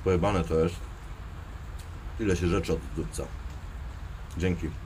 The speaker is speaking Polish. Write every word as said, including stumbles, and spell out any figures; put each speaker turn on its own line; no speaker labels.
Pojebane to jest. Ile się rzeczy oddupca. Dzięki.